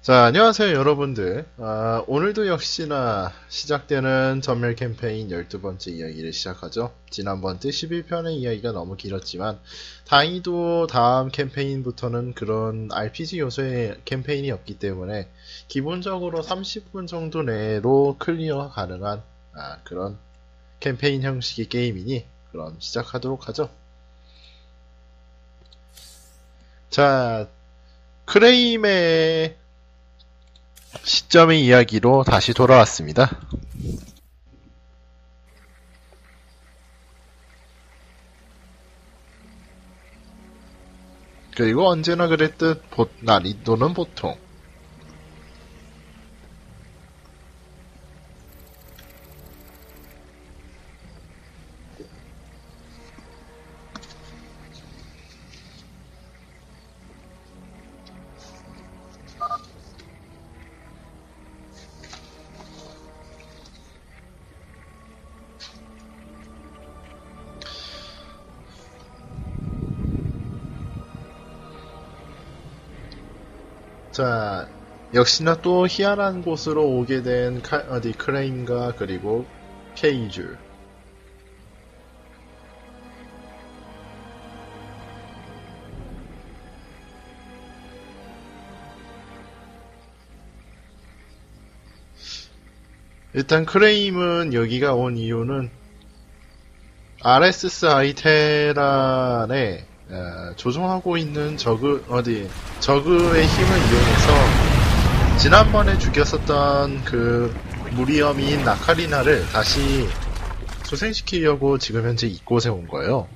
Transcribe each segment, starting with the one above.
자, 안녕하세요, 여러분들. 오늘도 역시나 시작되는 전멸 캠페인 12번째 이야기를 시작하죠. 지난번 때 11편의 이야기가 너무 길었지만, 다행히도 다음 캠페인부터는 그런 RPG 요소의 캠페인이 없기 때문에, 기본적으로 30분 정도 내로 클리어 가능한, 그런 캠페인 형식의 게임이니, 그럼 시작하도록 하죠. 자, 크레임의 시점의 이야기로 다시 돌아왔습니다. 그리고 언제나 그랬듯 난이도는 보통. 자, 역시나 또 희한한 곳으로 오게 된 크레임과 그리고 케이줄. 일단 크레임은 여기가 온 이유는 RSS 아이테란에 조종하고 있는 저그의 힘을 이용해서 지난번에 죽였었던 그 무리엄인 나카리나를 다시 소생시키려고 지금 현재 이곳에 온 거예요.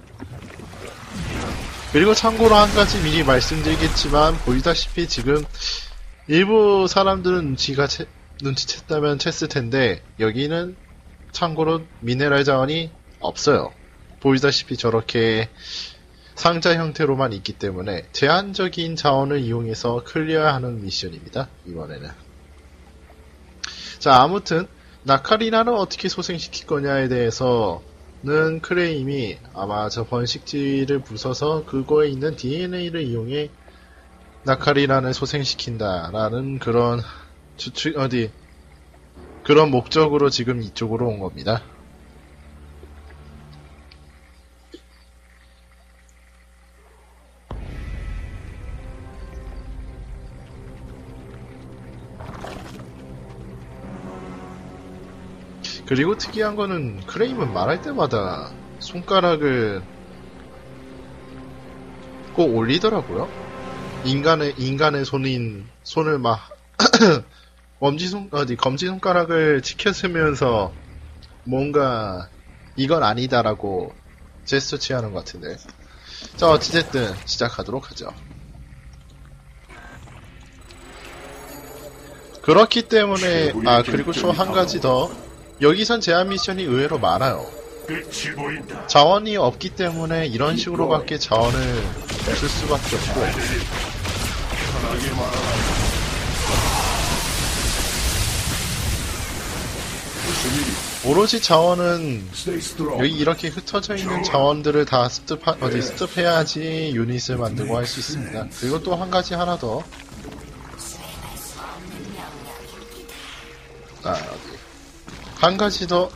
그리고 참고로 한 가지 미리 말씀드리겠지만, 보이다시피 지금 일부 사람들은 눈치챘다면 챘을 텐데, 여기는 참고로 미네랄 자원이 없어요. 보이다시피 저렇게 상자 형태로만 있기 때문에 제한적인 자원을 이용해서 클리어하는 미션입니다. 이번에는. 자, 아무튼 나카리나는 어떻게 소생시킬 거냐에 대해서는 크레임이 아마 저 번식지를 부숴서 그거에 있는 DNA를 이용해 나카리나를 소생시킨다라는 그런 그런 목적으로 지금 이쪽으로 온 겁니다. 그리고 특이한 거는 크레임은 말할 때마다 손가락을 꼭 올리더라고요. 인간의 손을 막 검지손가락을 치켜쓰면서 뭔가 이건 아니다라고 제스처 취하는 것 같은데. 자, 어찌됐든 시작하도록 하죠. 그렇기 때문에 그리고 또 한 가지 더, 여기선 제한 미션이 의외로 많아요. 자원이 없기 때문에 이런 식으로밖에 자원을 쓸 수밖에 없고, 오로지 자원은 여기 이렇게 흩어져 있는 자원들을 다 습득해야지 유닛을 만들고 할 수 있습니다. 그리고 또 한 가지 하나 더. 한 가지 더.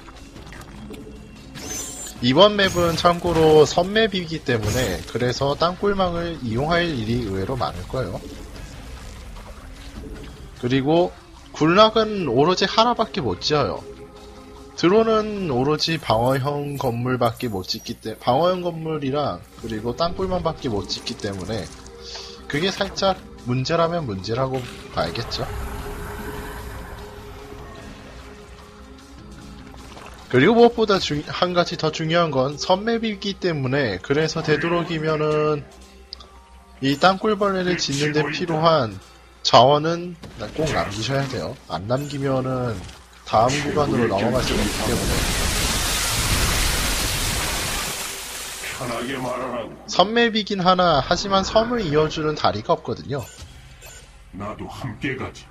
이번 맵은 참고로 선맵이기 때문에 그래서 땅굴망을 이용할 일이 의외로 많을 거예요. 그리고 굴락은 오로지 하나밖에 못 지어요. 드론은 오로지 방어형 건물밖에 못 짓기 때문에, 방어형 건물이랑 그리고 땅굴망밖에 못 짓기 때문에 그게 살짝 문제라면 문제라고 봐야겠죠. 그리고 무엇보다 한 가지 더 중요한 건 선맵이기 때문에, 그래서 되도록이면은 이 땅굴벌레를 짓는 데 필요한 자원은 꼭 남기셔야 돼요. 안 남기면은 다음 구간으로 넘어갈 수가 없기 때문에. 선맵이긴 하나, 하지만 섬을 이어주는 다리가 없거든요. 나도 함께 가지.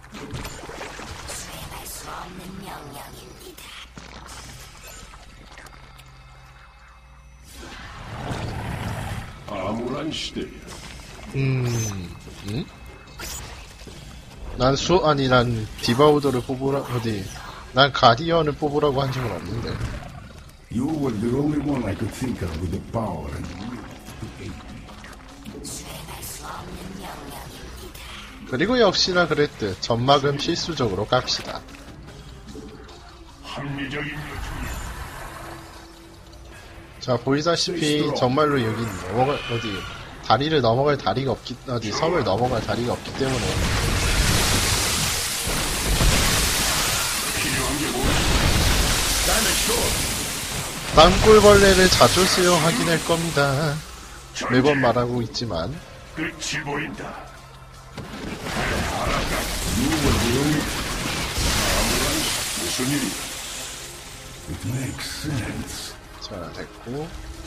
암울한 시대야. 난 디바우더를 뽑으라, 난 가디언을 뽑으라고 한 적은 없는데. You were the only one I could think of with the power and 그리고 역시나 그랬듯 점막은 필수적으로 깝시다. 합리적인 요청이 자, 보이다시피 정말로 여기 다리를 넘어갈 다리가 섬을 넘어갈 다리가 없기 때문에 필요한 게 뭐지? 땅굴벌레를 자주 수용하긴 할 겁니다. 매번 말하고 있지만 끝이 보인다. 무슨 일이? it makes sense. 자, 됐고.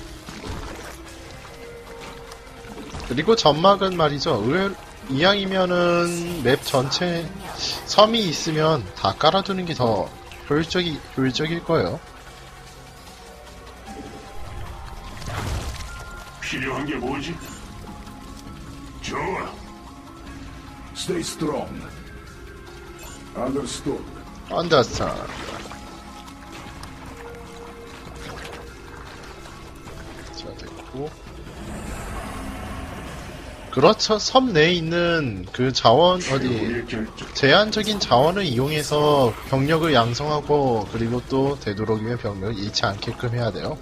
그리고 점막은 말이죠. 이왕이면은 맵 전체 섬이 있으면 다 깔아두는 게 더 효율적일 거예요. 필요한 게 뭐지? 좋아. Stay strong. Understood. 언더스탄. 자, 됐고. 그렇죠. 섬 내에 있는 그 자원, 최후의 결정. 제한적인 자원을 이용해서 병력을 양성하고, 그리고 또 되도록이면 병력을 잃지 않게끔 해야 돼요.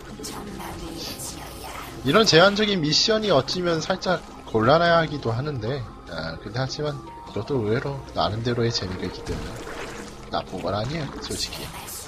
이런 제한적인 미션이 어찌면 살짝 곤란하기도 하는데, 근데 하지만 그것도 의외로 나름대로의 재미가 있기 때문에 나쁜 건 아니에요, 솔직히.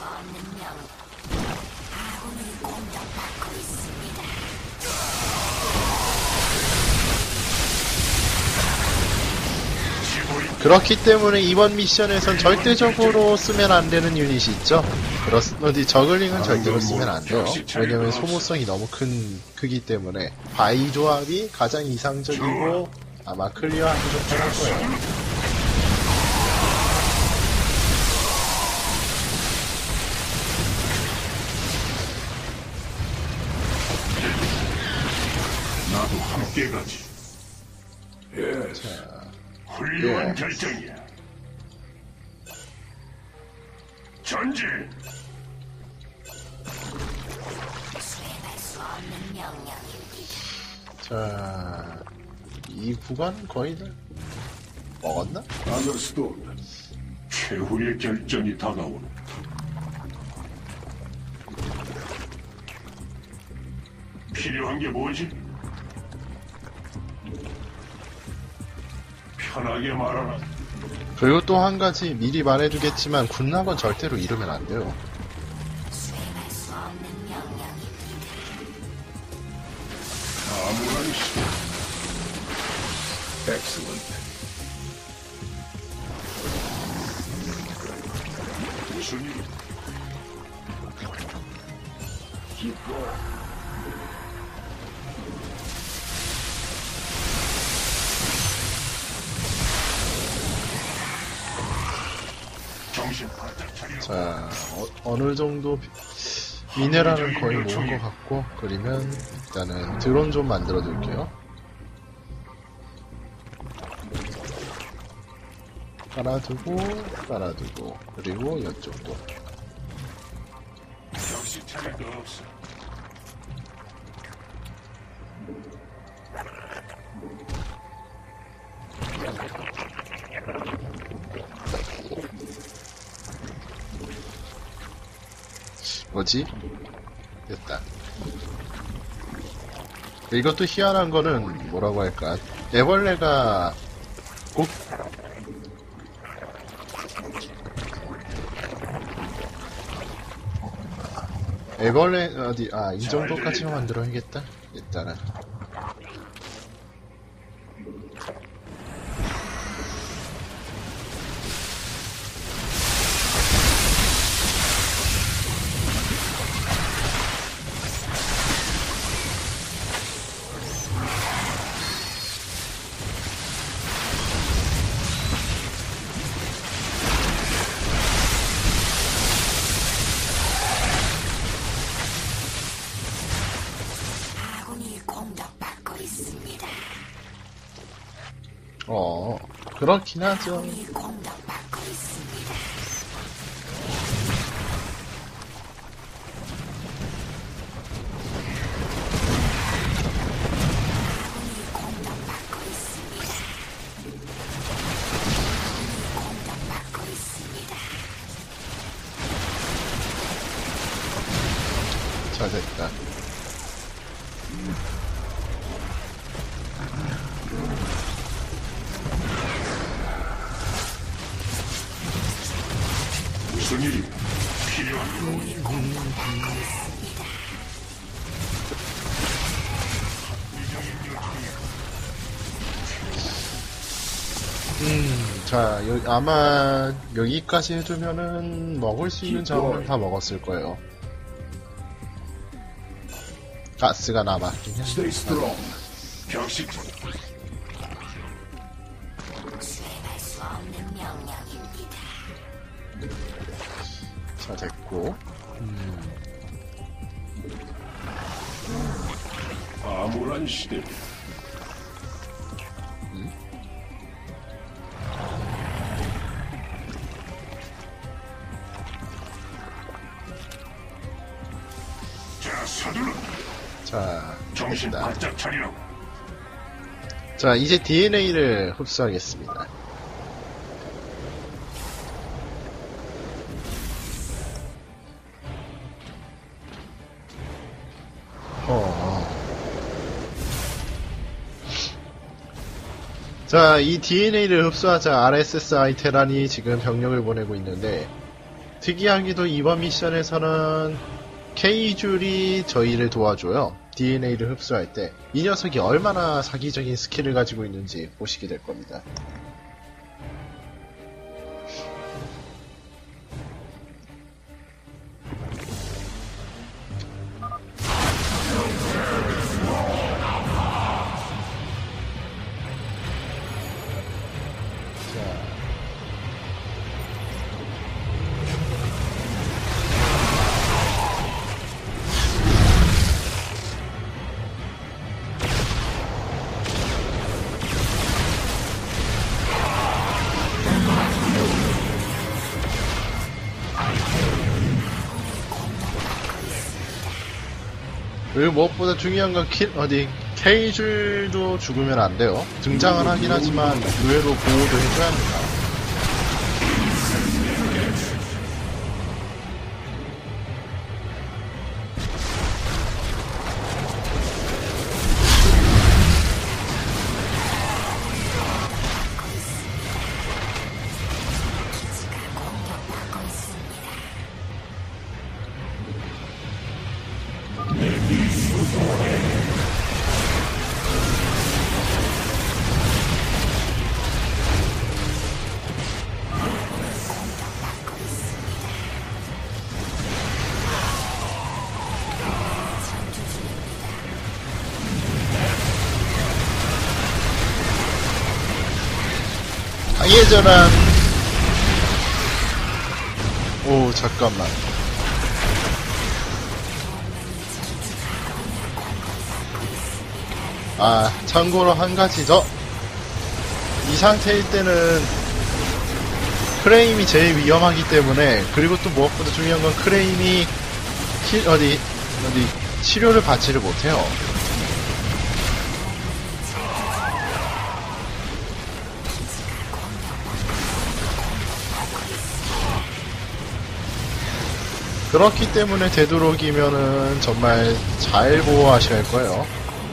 그렇기 때문에 이번 미션에선 절대적으로 쓰면 안 되는 유닛이 있죠. 저글링은 절대로 쓰면 안 돼요. 왜냐면 소모성이 너무 크기 때문에 바이 조합이 가장 이상적이고 아마 클리어하기 좀 편할 거예요. 나도 함께 가지. Yes. 훌륭한 예. 결정이야. 전진. 자, 이 구간은 거의 다 먹었나? Understood. 최후의 결정이 다가오는. 필요한 게 뭐지? 편하게 말하라. 그리고 또 한 가지 미리 말해두겠지만 군락은 절대로 잃으면 안 돼요. 아무런 시. Excellent. 무슨 일? Keep going. 정신 바짝 차려. 자, 어느 정도 미네랄은 거의 모은 것 같고, 그러면 일단은 드론 좀 만들어 둘게요. 깔아두고, 그리고 이쪽도. 정신 차릴 거 없어. 뭐지? 됐다. 이것도 희한한 거는 뭐라고 할까? 애벌레가 꼭 애벌레 이 정도까지만 만들어야겠다. 일단은 아군이 공격 그렇긴 하죠. 잘 됐다. 무슨 일이 필요한 자, 아마 여기까지 해두면은 먹을 수 있는 자원은 다 먹었을 거예요. 가스가 남았긴 해. Stay strong. 격식 자, 됐고. 암울한 시대. 자, 서둘러. 자, 정신 됐다. 바짝 차리라고. 자, 이제 DNA를 흡수하겠습니다. 자, 이 DNA를 흡수하자 RSSI 테란이 지금 병력을 보내고 있는데, 특이하게도 이번 미션에서는 K줄이 저희를 도와줘요. DNA를 흡수할 때. 이 녀석이 얼마나 사기적인 스킬을 가지고 있는지 보시게 될 겁니다. 그리고 무엇보다 중요한 건 K줄도 죽으면 안 돼요. 등장은 하긴 하지만 의외로 보호도 해줘야 합니다. 예전한 오 잠깐만 아 참고로 한 가지 더 이 상태일 때는 크레임이 제일 위험하기 때문에 그리고 또 무엇보다 중요한 건 크레임이 어디 치료를 받지를 못해요. 그렇기 때문에 되도록이면은 정말 잘 보호하셔야 할 거예요.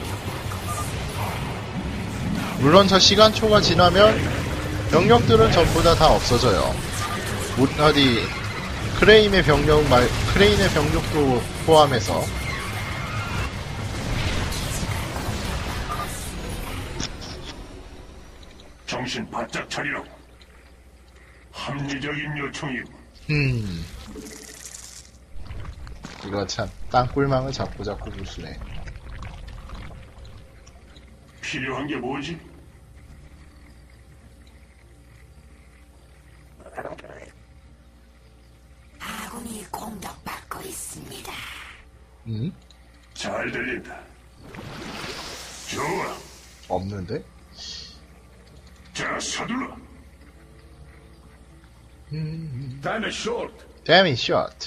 물론 저 시간초가 지나면 병력들은 전부 다 없어져요. 어디 크레인의 병력도 포함해서. 정신 바짝 차리라고. 합리적인 요청이고. 이거 참 땅굴망을 자꾸 부수네. 필요한 게 뭐지? 아군이 공격받고 있습니다. 잘 들린다. 좋아. 없는데? 자, 자, 서둘러. Time is short. Damn it, shot.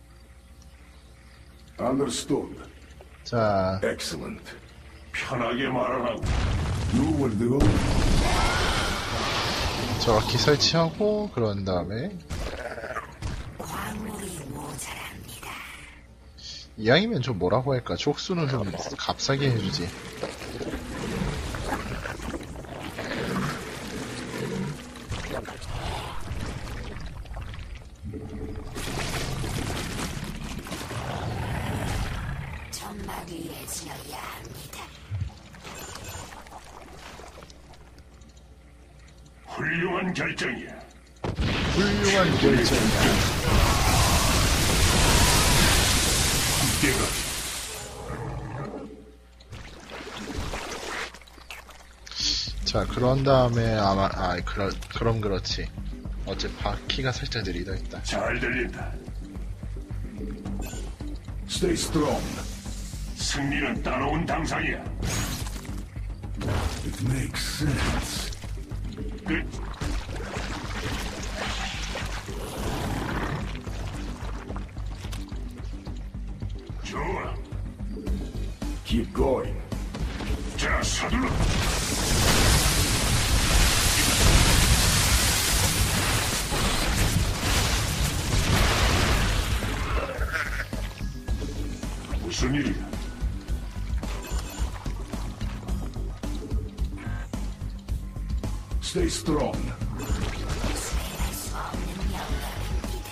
Understood. 자, Excellent. 편하게 말하라고. You will do. 저렇게 설치하고, 그런 다음에, 광물이 모자랍니다. 이왕이면 좀 뭐라고 할까? 족수는 좀 값싸게 해주지. 점막 위에 지어야 합니다. 훌륭한 결정이야. 훌륭한 결정이다. 함께가 자, 그런 다음에 아마, 그럼 그렇지. 어째 바퀴가 살짝 느리다 했다. 잘 들린다. Stay strong. 승리는 따놓은 당상이야. It makes sense. 끝. 좋아. Keep going. 자, 서둘러. 무슨 일이야? Stay strong. 수행할 수 없는 명령입니다.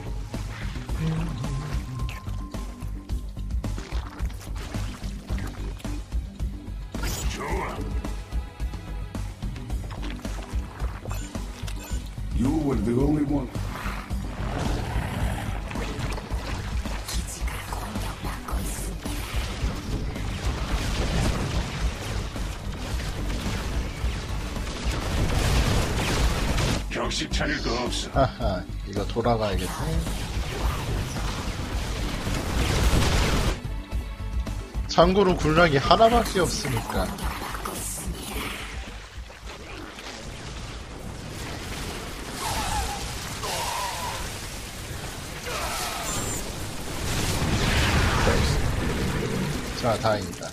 좋아. You were the only one. 기지가 공격받고 있습니다. 격식 차릴 거 없어. 하하, 이거 돌아가야겠네. 참고로 군락이 하나밖에 없으니까. 공격받고 있습니다. 자, 다행이다.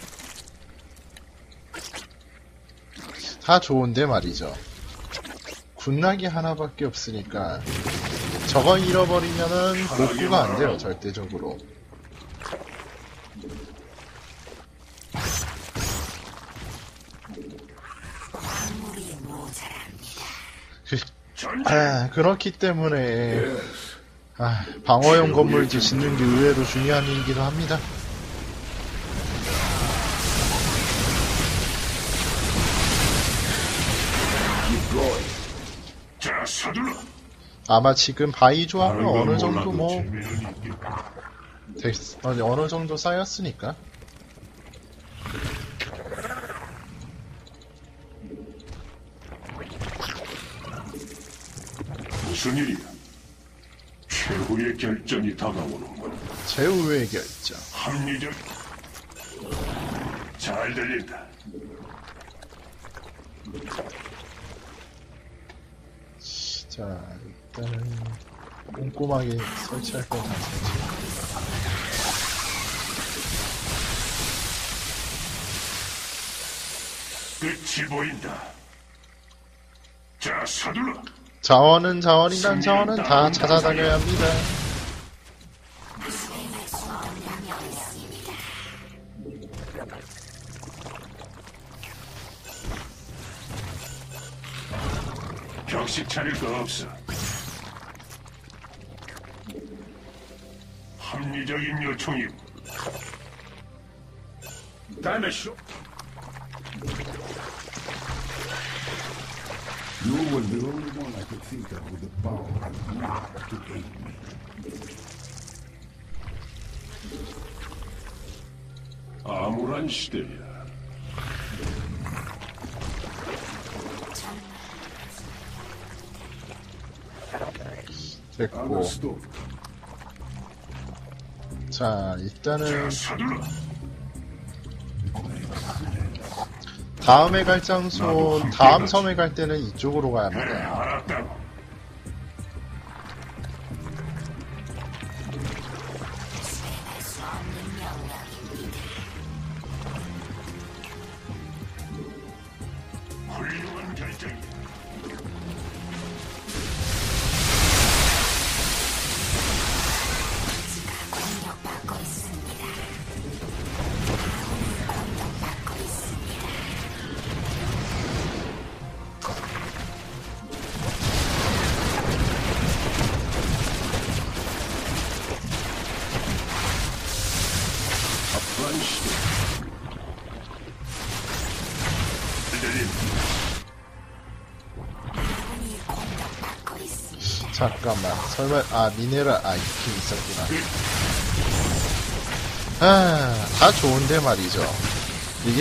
다 좋은데 말이죠. 군락이 하나밖에 없으니까 저거 잃어버리면은 복구가 안 돼요, 절대적으로. 광물이 모자랍니다. 전쟁. 그렇기 때문에 Yes. 방어용 건물도 짓는 게 의외로 중요한 일이기도 합니다. Keep going. 자, 서둘러. 아마 지금 바위 조합은 다른 건 어느 정도 몰라도 뭐 재미는 있겠다. 어느 정도 쌓였으니까. 무슨 일이야? 최후의 결정이 다가오는군. 제후의 결정. 합리적. 잘 들린다. 자, 일단은 꼼꼼하게 설치할 건 다 설치. 끝이 보인다. 자, 서둘러. 자원은 자원이란 다 찾아다녀야 합니다. 수행할 수 없는 명령입니다. 격식 차릴 거 없어. 합리적인 요청이고. Time is short. You were the only one I could think of with the power to aid me. 암울한 시대야. 됐고, Understood. 자, 일단은 자, 서둘러. 다음에 갈 장소, 다음 섬에 갈 때는 이쪽으로 가야 그래, 합니다. 알았다고. 훌륭한 결정이야. 공격받고 있습니다. 공격받고 있습니다. 앞으로한 시대. 들림. 아군이 공격받고 있습니다. 잠깐만, 설마, 미네랄, 있긴 있었구나. 다 좋은데 말이죠. 이게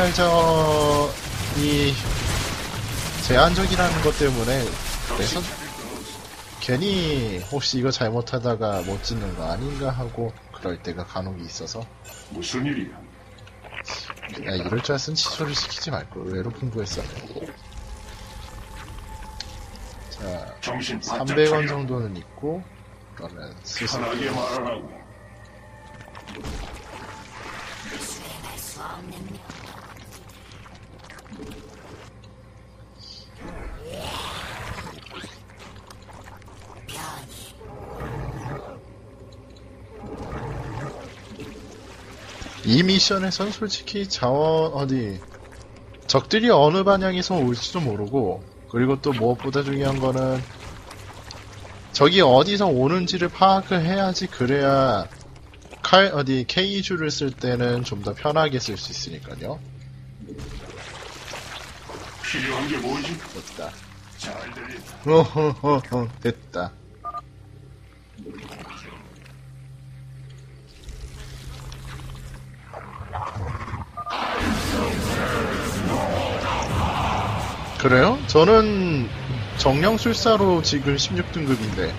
미네랄전이 제한적이라는 것 때문에 그래서 괜히 혹시 이거 잘못하다가 못 짓는 거 아닌가 하고 그럴 때가 간혹 있어서 무슨 일이야? 야, 이럴 줄 알았으면 취소를 시키지 말걸. 의외로 풍부했어. 자, 정신 바짝 300원 차려. 정도는 있고 그러면 스스 편하게 말하라고. 수행할 수 없는 명. 변이 이 미션에선 솔직히 적들이 어느 방향에서 올지도 모르고, 그리고 또 무엇보다 중요한 거는 적이 어디서 오는지를 파악을 해야지. 그래야 K줄을 쓸 때는 좀 더 편하게 쓸 수 있으니까요. 필요한 게 뭐지? 됐다. 잘 들린다. 됐다. 그래요? 저는 정령술사로 지금 16등급인데.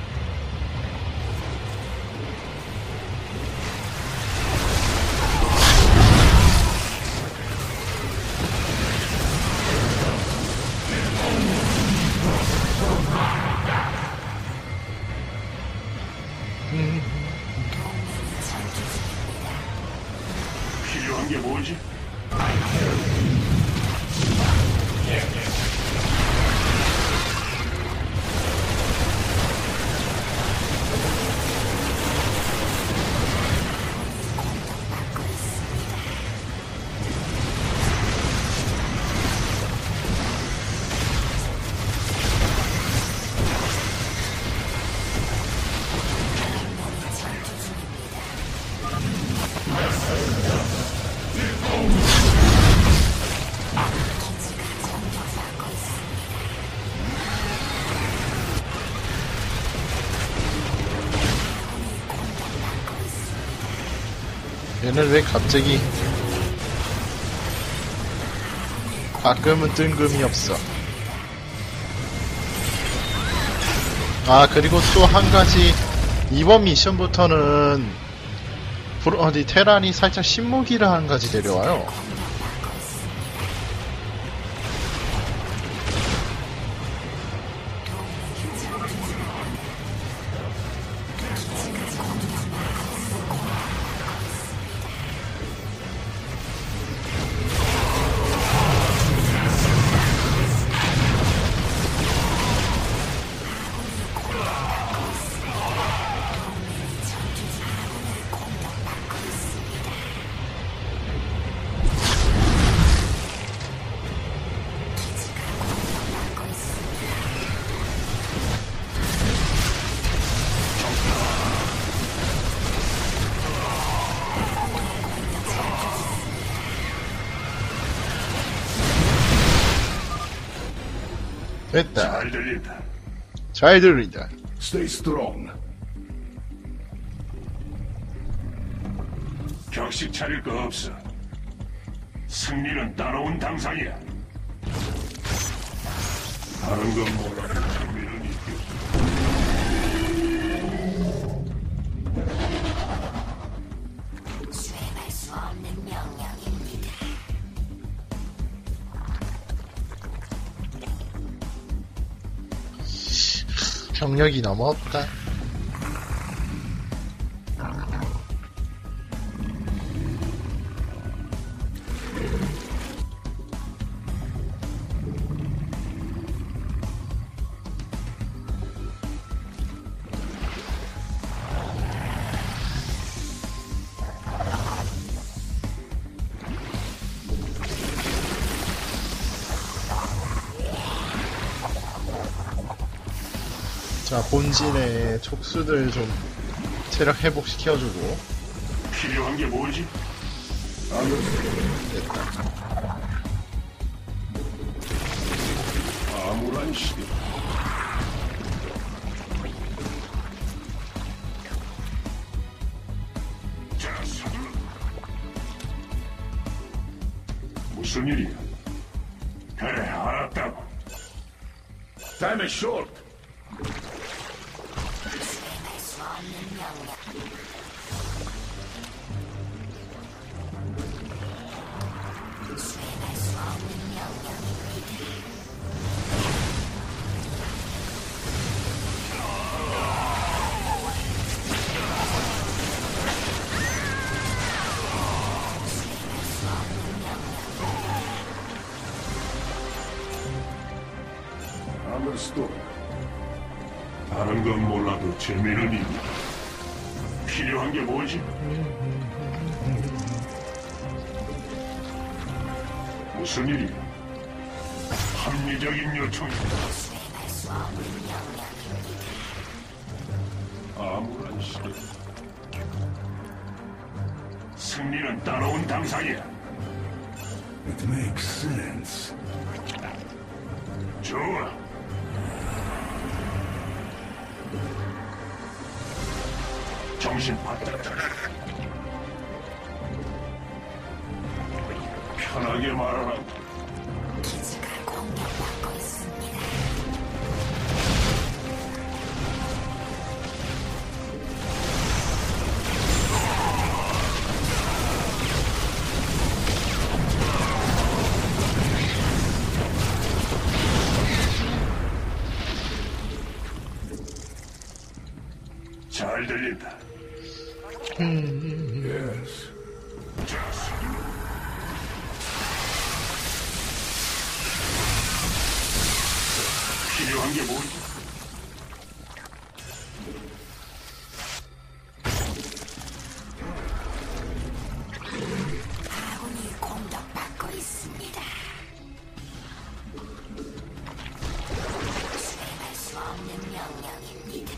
필요한 게 뭐지? 얘는 왜 갑자기 가끔은 뜬금이 없어. 그리고 또 한 가지, 이번 미션부터는 테란이 살짝 신무기를 한 가지 데려와요. 됐다. 잘 들린다. 잘 들린다. Stay strong. 격식 차릴 거 없어. 승리는 따라온 당상이야. 다른 건 몰라도 승리는 있겠어. 수행할 수 없는 명령입니다. 병력이 너무 없다. 자, 본진의 촉수들 좀 체력 회복시켜주고. 필요한 게 뭐지? 됐다. 암울한 시대. 자, 서둘러. 무슨 일이야? 그래, 알았다고. Time is short. 수행할 수 없는 명령. 수행할 수 없는 명령입니다. Understood. 다른 건 몰라도 재미는 있다. 필요한 게 뭐지? 무슨 일이야? 합리적인 요청이다. 수행할 수 없는 명령입니다. 암울한 시대. 승리는 따라온 당상이야. It makes sense. 좋아. 정신 바짝 차려. 편하게 말하라. 기지가 공격받고 있습니다. 잘 들린다. Yes. 자, 서둘러. 필요한 게 뭐지? 아군이 공격받고 있습니다. 수행할 수 없는 명령입니다.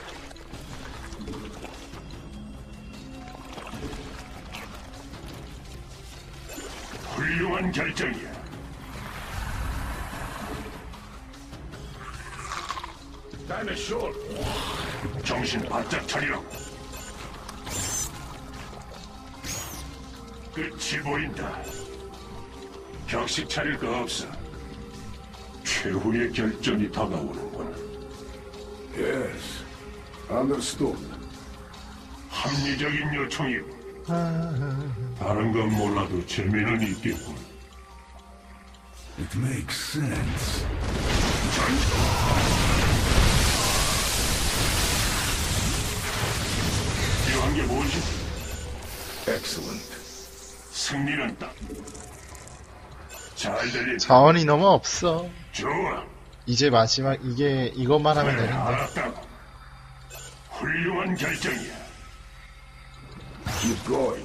훌륭한 결정이야. Time is short. 정신 바짝 차리라고. 끝이 보인다. 격식 차릴 거 없어. 최후의 결정이 다가오는구나. Yes. Understood. 합리적인 요청이고. 다른 건 몰라도 재미는 있겠군. It makes sense. 필요한 게 뭐지? Excellent. 승리는 딱. 잘 들린다. 자원이 너무 없어. 좋아. 이제 마지막, 이것만 하면 그래, 되는데. 알았다고. 훌륭한 결정이야. Keep going.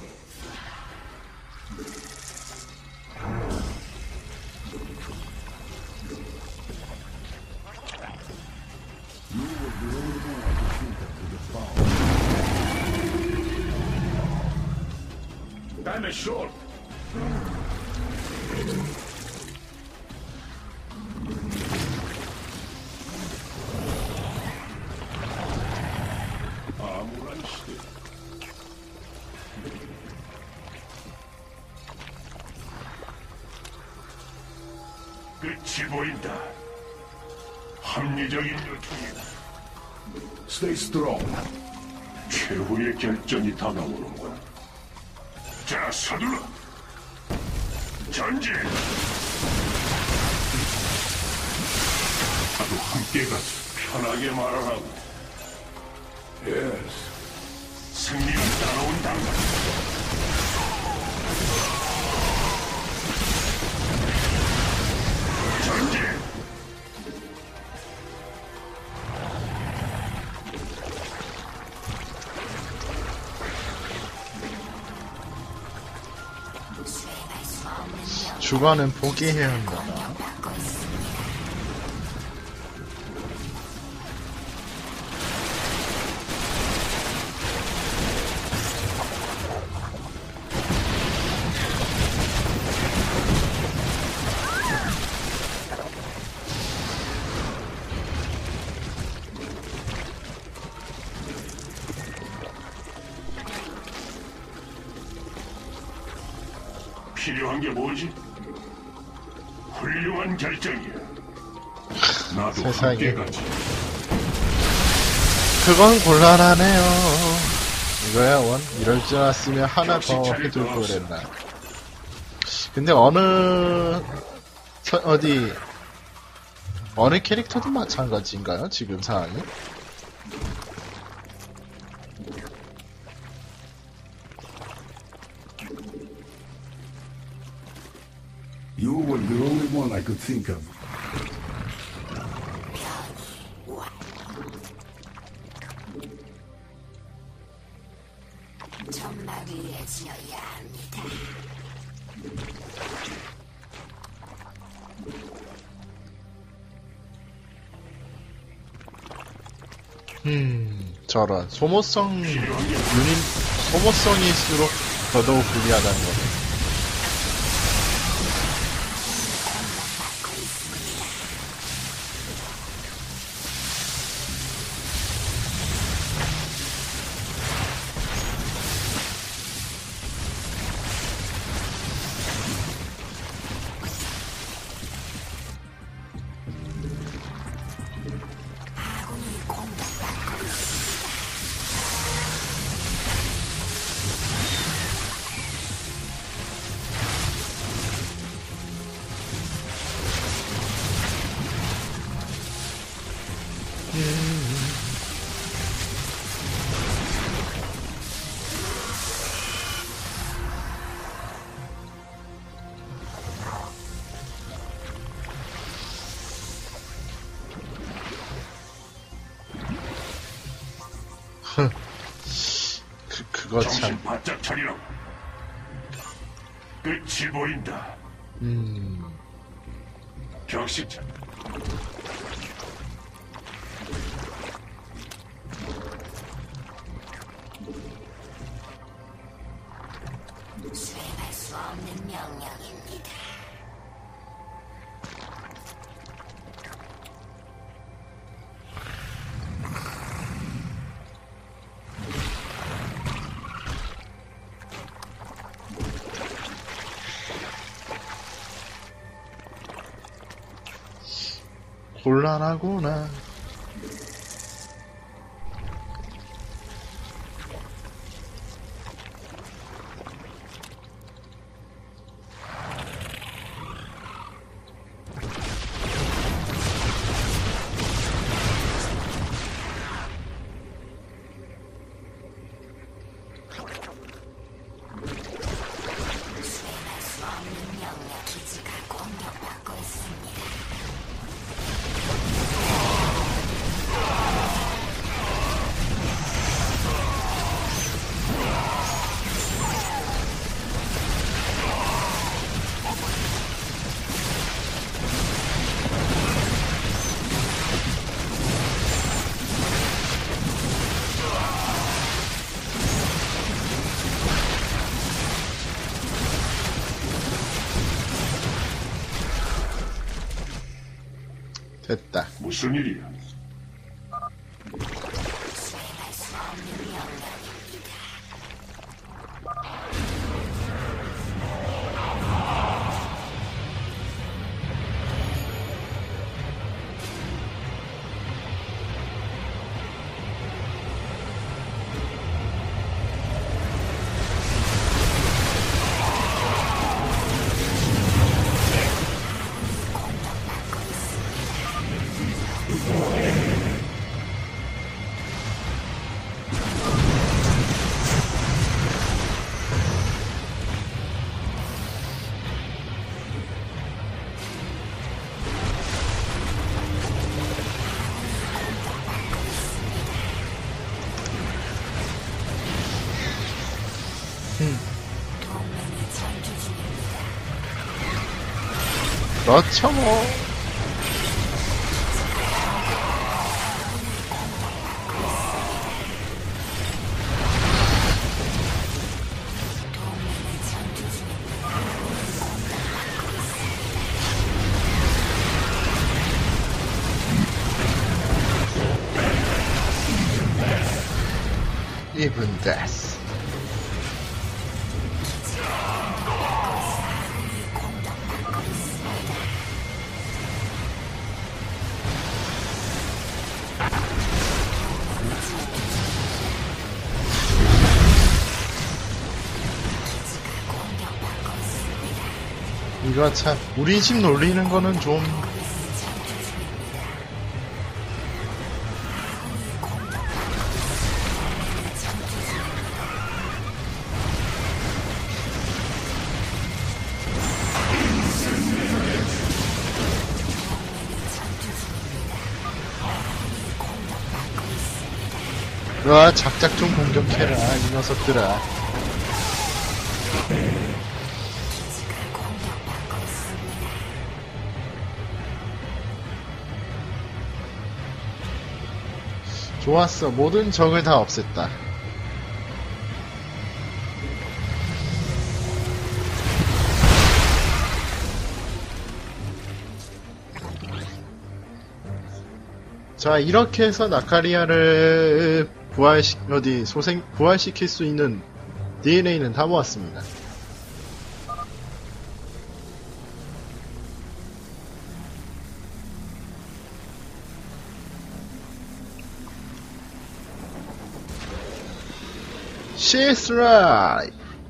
Time is short. 암울한 시대. 끝이 보인다. 합리적인 요청이다. Stay strong. 최후의 결정이 다가오는구나. 자, 서둘러. 전진. 나도 함께 가서 편하게 말하라고. Yes. 승리는 따라온다. 전진. 수행할 수 없는 명 주관은 포기해야 한다. 공격받고 있습니다. 필요한 게 뭐지? 훌륭한 결정이야. 나도 세상에. 함께 가지. 그건 곤란하네요. 이거야 원. 이럴 줄 알았으면 하나 더 해줄 걸 그랬나. 근데 어느 캐릭터도 마찬가지인가요? 지금 상황이? You were the only one I could think of. 정말 위해 지어야 합니다. 저런 소모성일수록 더더욱 불리하다는 거네. 아군이 공격받고 있습니다. 그거 정신 참. 바짝 차리라고. 끝이 보인다. 격식자. 수행할 수 없는 명령입니다. 곤란하구나. 수행할 수 없는 명령 기지가 공격받고 있습니다. 됐다. 무슨 일이야? 수행할 수 없는 명령입니다. 공격받고 있습니다. 그렇죠 뭐. Even death. 이거 참 우리 집 놀리는 거는 좀 와, 작작 좀 공격해라, 이 녀석들아. 좋았어, 모든 적을 다 없앴다. 자, 이렇게 해서 나카리아를 부활시킬 수 있는 DNA는 다 모았습니다. She's right!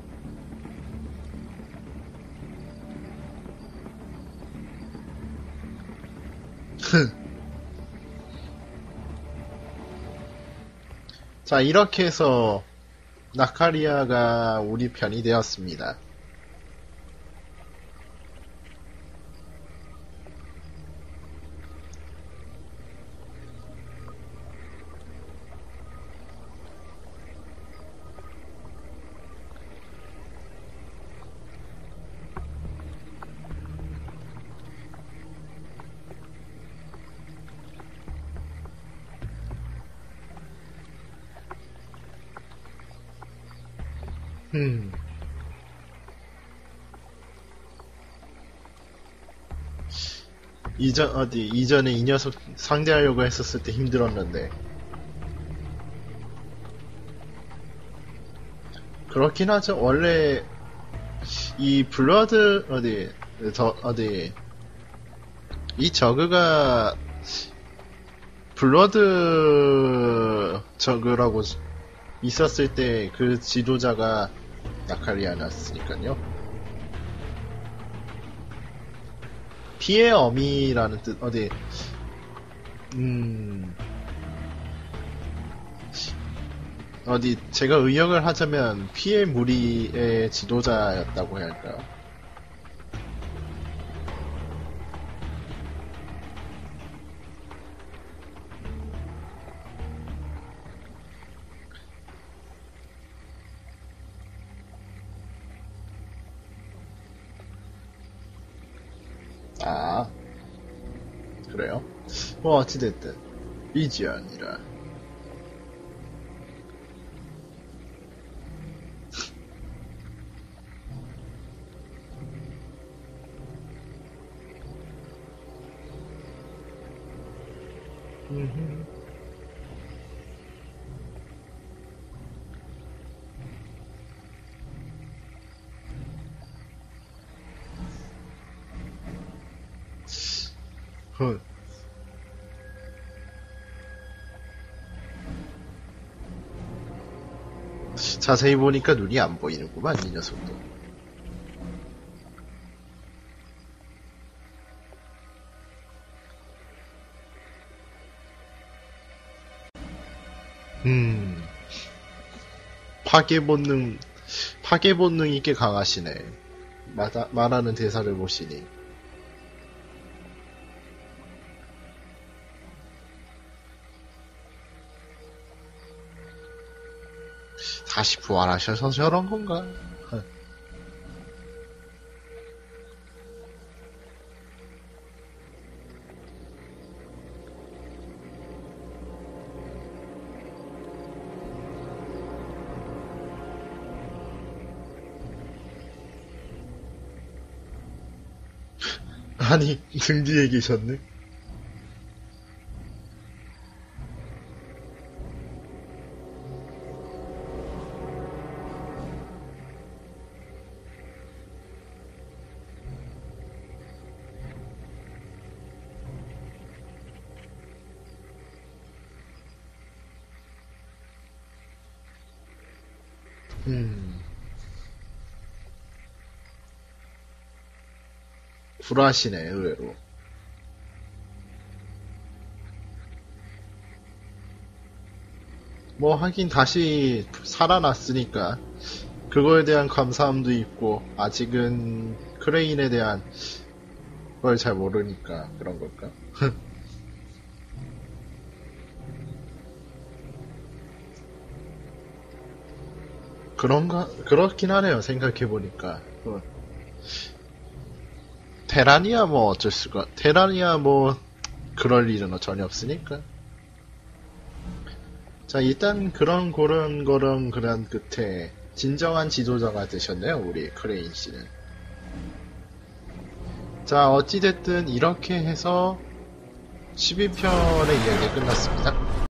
자, 이렇게 해서 나카리아가 우리 편이 되었습니다. 이전에 이 녀석 상대하려고 했었을 때 힘들었는데. 그렇긴 하죠. 원래, 이 블러드, 이 저그가, 블러드 저그라고 있었을 때 그 지도자가 나카리아였으니까요. 피해 어미라는 뜻, 제가 의역을 하자면 피해 무리의 지도자였다고 해야 할까요? 아, 그래요? 뭐 어찌됐든 비전이라. 자세히 보니까 눈이 안 보이는구만, 이 녀석도. 파괴 본능이 꽤 강하시네. 말하는 대사를 보시니. 다시 부활하셔서 저런 건가? 아니, 등 뒤에 계셨네. 굴하시네, 의외로. 뭐, 하긴 다시 살아났으니까, 그거에 대한 감사함도 있고, 아직은 크레인에 대한 걸 잘 모르니까 그런 걸까? 그렇긴 하네요, 생각해보니까. 테란이야 뭐 어쩔 수가, 테란이야 뭐, 그럴 일은 전혀 없으니까. 자, 일단 그런 고름고름 그런 끝에 진정한 지도자가 되셨네요, 우리 크레인 씨는. 자, 어찌됐든 이렇게 해서 12편의 이야기가 끝났습니다.